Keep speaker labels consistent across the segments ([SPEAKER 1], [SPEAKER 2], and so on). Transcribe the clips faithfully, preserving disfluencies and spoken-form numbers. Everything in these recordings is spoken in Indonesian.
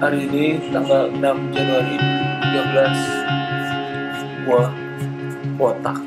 [SPEAKER 1] hari ini tanggal enam Januari tiga belas gua botak.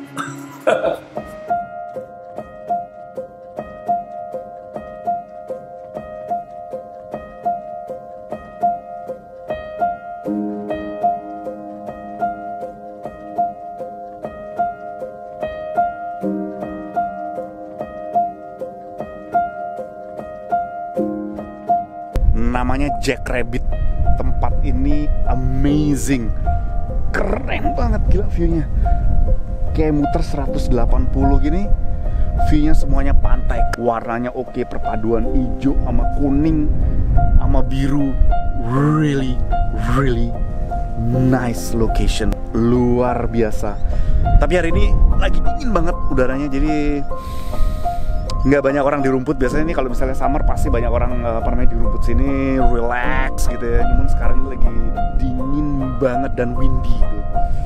[SPEAKER 2] Namanya Jack Rabbit. Tempat ini amazing, keren banget, gila view-nya. Kayak muter seratus delapan puluh gini. View-nya semuanya pantai, warnanya oke, perpaduan hijau sama kuning sama biru. Really, really nice location, luar biasa. Tapi hari ini lagi dingin banget udaranya, jadi nggak banyak orang di rumput. Biasanya nih kalau misalnya summer pasti banyak orang apa namanya di rumput sini relax gitu ya. Cuman sekarang ini lagi dingin banget dan windy gitu.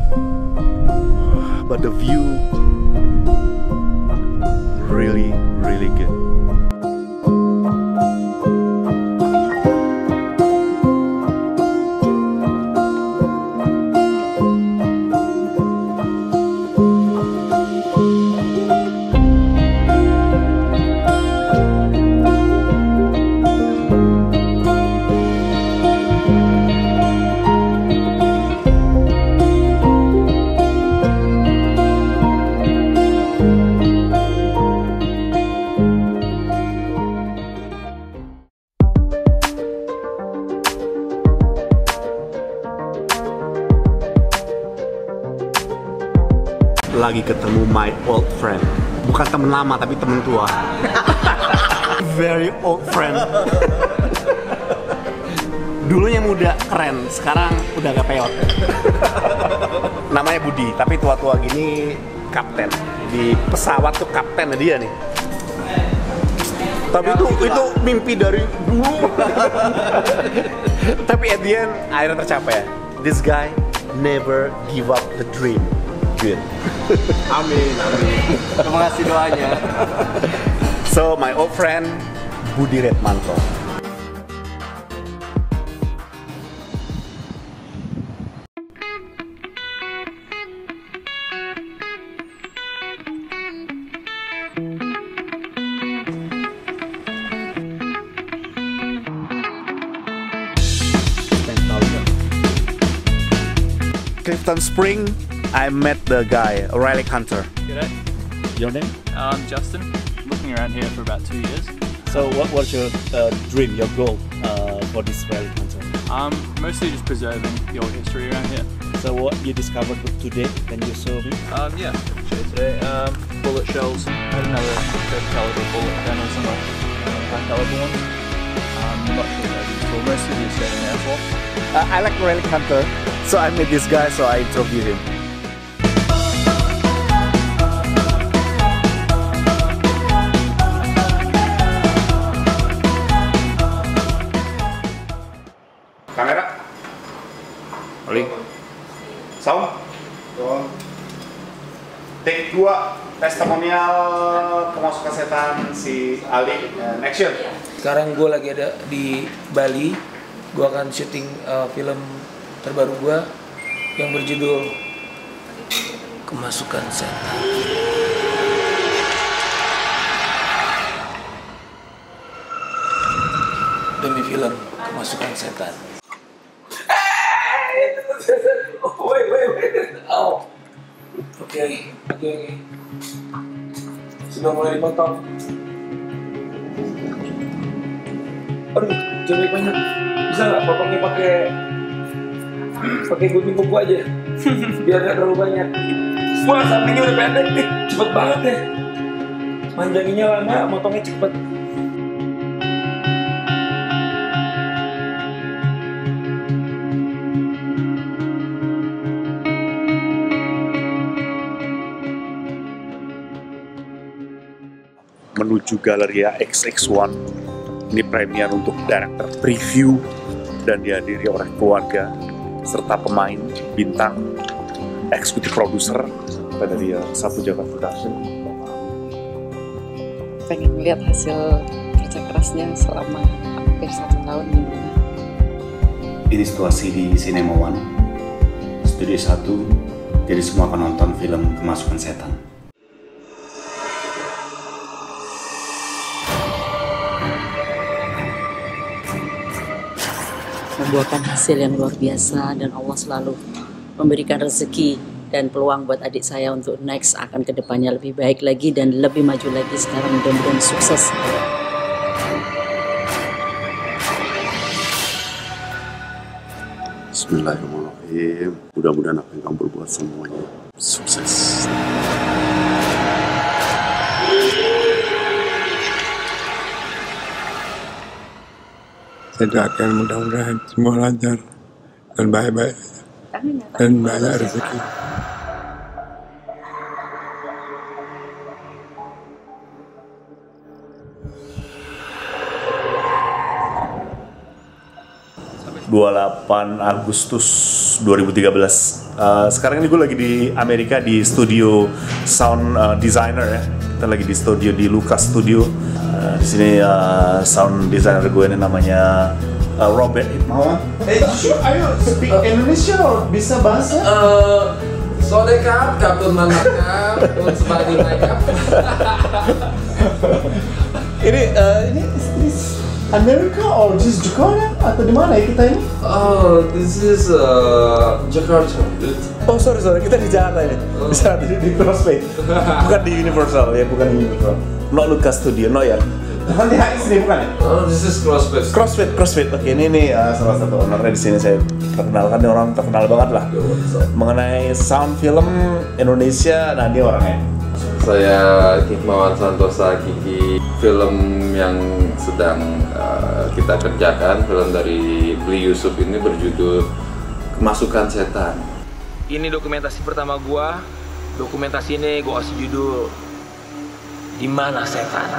[SPEAKER 2] But the view really really good. Lagi ketemu my old friend, bukan temen lama tapi temen tua. Very old friend. Dulunya muda keren, sekarang udah gak peot. Namanya Budi, tapi tua-tua gini kapten di pesawat tuh, kapten dia nih. Tapi itu itu mimpi dari dulu. Tapi at the end akhirnya tercapai. This guy never give up the dream. Good.
[SPEAKER 3] Amin, amin. Terima kasih doanya.
[SPEAKER 2] So my old friend Budi Redmanto. Clifton Spring, I met the guy, a relic hunter.
[SPEAKER 4] G'day.
[SPEAKER 2] Your name?
[SPEAKER 4] I'm Justin. Looking around here for about two years.
[SPEAKER 2] So what was your uh, dream, your goal uh, for this relic hunter?
[SPEAKER 4] Um, mostly just preserving the old history around here.
[SPEAKER 2] So what you discovered today, can you show me?
[SPEAKER 4] Um, yeah, show you today. Um, bullet shells. I had another red caliber bullet, then was some uh, black caliber one. Um, I'm not sure what they're used for. Mostly just getting there for.
[SPEAKER 2] Uh, I like relic hunter, so I met this guy, so I interviewed him. Kamera, rolling, sound, take dua, testimonial kemasukan setan si Ali, and action.
[SPEAKER 1] Sekarang gue lagi ada di Bali. Gue akan syuting uh, film terbaru gue yang berjudul Kemasukan Setan. Demi film Kemasukan Setan. Oh, wait, wait, wait. Oh. Oke, oke, oke. Sudah mulai dipotong. Aduh, jangan banyak. Bisa nggak potongnya pakai pakai gunting kuku aja, biar nggak terlalu banyak. Wah, sampingnya udah pendek nih, cepet banget ya. Manjanginnya lama, motongnya cepet.
[SPEAKER 2] Menuju Galleria X X one. Ini premier untuk director preview dan dihadiri oleh keluarga serta pemain, bintang, eksekutif produser dari Satu Jagat Production.
[SPEAKER 5] Pengen melihat hasil kerja kerasnya selama hampir satu tahun gimana.
[SPEAKER 2] ini situasi di Cinema One, Studio satu, jadi semua akan nonton film Kemasukan Setan.
[SPEAKER 5] Membuahkan hasil yang luar biasa dan Allah selalu memberikan rezeki dan peluang buat adik saya untuk next akan kedepannya lebih baik lagi dan lebih maju lagi. Sekarang mudah-mudahan sukses.
[SPEAKER 6] Bismillahirrahmanirrahim. Mudah-mudahan apa yang kamu berbuat semuanya sukses.
[SPEAKER 7] Saya doakan mudah-mudahan semua lancar dan baik-baik dan banyak rezeki.
[SPEAKER 2] dua puluh delapan Agustus dua ribu tiga belas. Uh, sekarang ini gue lagi di Amerika di studio sound uh, designer ya. Kita lagi di studio di Lucas Studio. Uh, di sini uh, sound designer gue ini namanya uh, Robert. Mau? Eh, sure, ayo speak Indonesia or bisa bahasa?
[SPEAKER 3] Uh, Sodekap, Kapten Manakap, untuk sebagai makeup.
[SPEAKER 2] Ini uh, ini is this Amerika or just Jakarta atau di mana ya kita ini?
[SPEAKER 3] Oh, this is uh, Jakarta.
[SPEAKER 2] Oh sorry sorry, kita di Jakarta ini. Di sana di, di Crossfade, bukan di Universal ya, bukan di Universal. Not Lucas Studio, no ya. Bukan di H I S ini bukan ya?
[SPEAKER 3] Oh, this is CrossFit.
[SPEAKER 2] Crossfade, Crossfade. Oke, ini nih uh, salah satu ownernya di sini saya perkenalkan, nih orang terkenal banget lah mengenai sound film Indonesia. Nah dia orangnya.
[SPEAKER 3] Saya Hikmawan Santosa Kiki. Film yang sedang uh, kita kerjakan, film dari Bli Yusuf ini berjudul Kemasukan Setan.
[SPEAKER 1] Ini dokumentasi pertama gua. Dokumentasi ini gua kasih judul Di Mana Setan.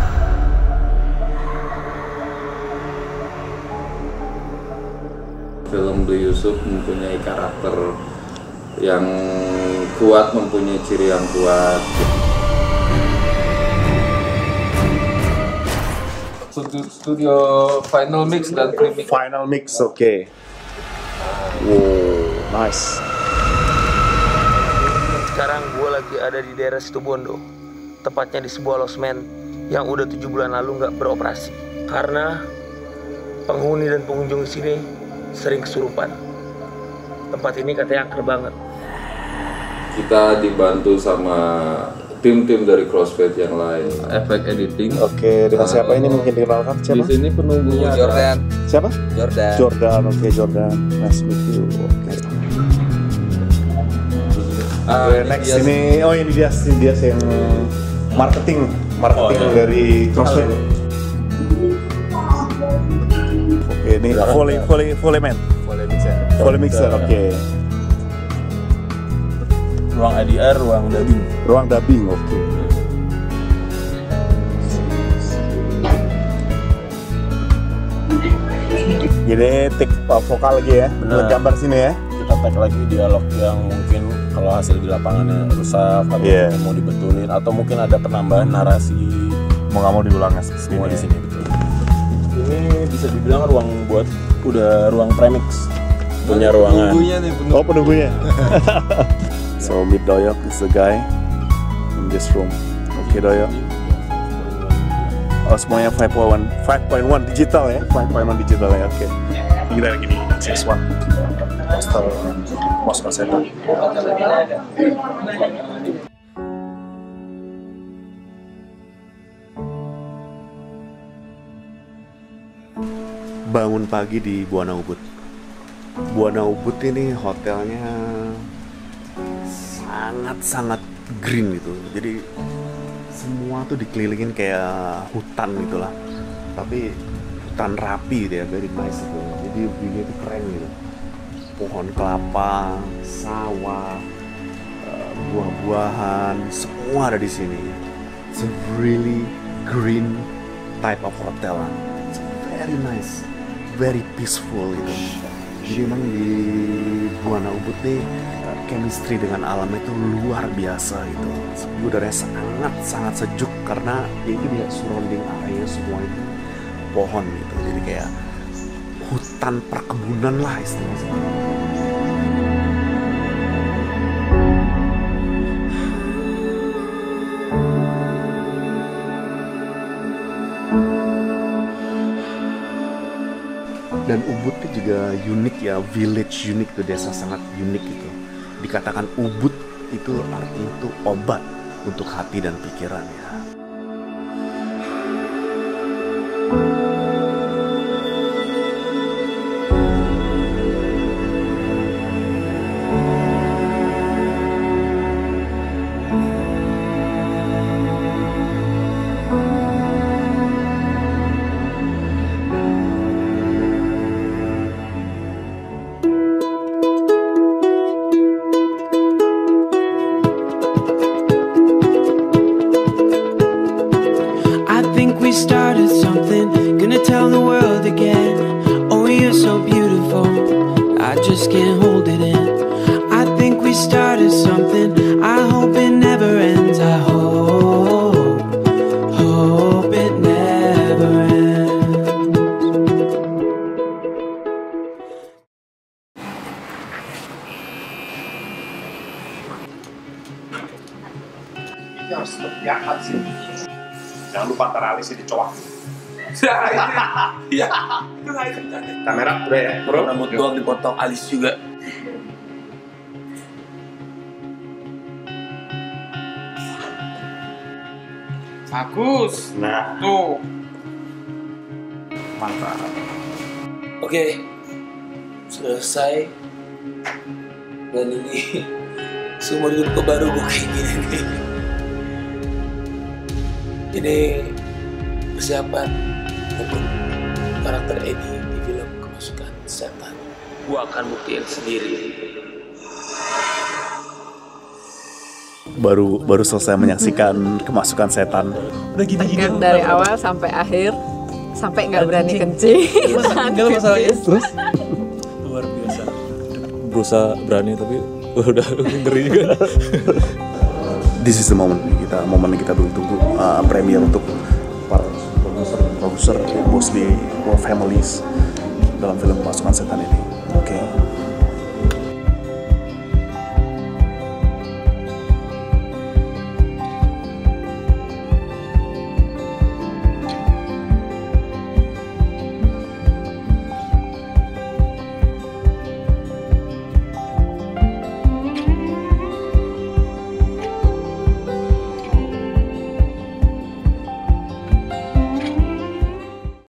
[SPEAKER 3] Film Bli Yusuf mempunyai karakter yang kuat, mempunyai ciri yang kuat. Studio final mix dan pre-mix.
[SPEAKER 2] Final mix, oke. Okay. Wow, nice.
[SPEAKER 1] Sekarang gue lagi ada di daerah Situbondo, tepatnya di sebuah losmen yang udah tujuh bulan lalu nggak beroperasi karena penghuni dan pengunjung di sini sering kesurupan. Tempat ini katanya angker banget.
[SPEAKER 3] Kita dibantu sama tim-tim dari CrossFit yang lain, efek editing.
[SPEAKER 2] Oke, dengan siapa ini mungkin dikenalkan siapa?
[SPEAKER 3] Di sini penunggunya
[SPEAKER 8] Jordan.
[SPEAKER 2] Siapa?
[SPEAKER 8] Jordan.
[SPEAKER 2] Jordan, oke okay, Jordan. Nice meet you. Oke. Okay.
[SPEAKER 3] Uh,
[SPEAKER 2] Oke, next
[SPEAKER 3] dia,
[SPEAKER 2] ini, oh ini dia, ini dia yang marketing, marketing
[SPEAKER 3] Oh, iya.
[SPEAKER 2] dari CrossFit. Oke, ini Foley, Foley, Foley man,
[SPEAKER 8] Boleh bisa.
[SPEAKER 2] Foley mixer, oke.
[SPEAKER 4] Ruang A D R, ruang dubbing.
[SPEAKER 2] Ruang dubbing, oke. Jadi take uh, vokal lagi ya,
[SPEAKER 4] Benar.
[SPEAKER 2] buat gambar sini ya.
[SPEAKER 4] Kita tag lagi dialog yang mungkin kalau hasil di lapangannya rusak atau
[SPEAKER 2] Iya.
[SPEAKER 4] mau dibetulin atau mungkin ada penambahan narasi
[SPEAKER 2] Mau nggak mau diulang ya,
[SPEAKER 4] semua di sini betul. Ini bisa dibilang ruang buat udah ruang premix, punya ruangan.
[SPEAKER 2] Oh penunggunya. So meet Doyok is the guy in this room. Oke okay, Doyok. Oh semuanya lima point satu digital ya, lima point satu digital ya. Oke. Okay. Kita lagi di six one. Poster Kemasukan Setan. Bangun pagi di Buana Ubud. Buana Ubud ini hotelnya sangat-sangat green gitu. Jadi semua tuh dikelilingin kayak hutan gitulah. Tapi hutan rapi gitu ya, very nice gitu. Jadi view-nya itu keren gitu. Pohon kelapa, sawah, uh, buah-buahan, semua ada di sini. It's a really green type of hotel. It's very nice, very peaceful gitu. Jadi emang di Buana Ubud nih chemistry dengan alam itu luar biasa gitu. Udaranya sangat sangat sejuk karena ya itu dia surrounding area semua itu pohon gitu. Jadi kayak hutan setan perkebunan lah istilahnya. Dan Ubud itu juga unik ya, village unik tuh, desa sangat unik gitu. Dikatakan Ubud itu artinya itu obat untuk hati dan pikiran ya.
[SPEAKER 8] We started something, gonna tell the world again. Oh, you're so beautiful, I just can't hold it in. I think we started something, I hope it never ends. I hope, hope it never ends.
[SPEAKER 2] Ini harus diangkat sih. Jangan lupa ntar alisnya dicoak.
[SPEAKER 1] Iya. Itu nggak itu.
[SPEAKER 2] Kamera udah ya?
[SPEAKER 1] Bro, rambut doang dipotong, alis juga. Bagus.
[SPEAKER 2] Nah,
[SPEAKER 1] Tuh.
[SPEAKER 2] mantap.
[SPEAKER 1] Oke. Selesai. Dan ini seumur hidupku baru gue kayak gini nih. Ini persiapan untuk karakter Eddie di film Kemasukan Setan. Gua akan buktiin sendiri.
[SPEAKER 2] Baru baru selesai menyaksikan Kemasukan Setan.
[SPEAKER 9] Udah gini-gini dari awal sampai akhir, sampai nggak berani kencing.
[SPEAKER 4] Tinggal masalahnya.
[SPEAKER 9] Terus
[SPEAKER 4] Luar biasa. Berusaha berani tapi udah ngeri juga.
[SPEAKER 2] This is the moment kita, momen yang kita tunggu, uh, premiere untuk para produser, produser, mostly all families dalam film Kemasukan Setan ini. Oke. Okay.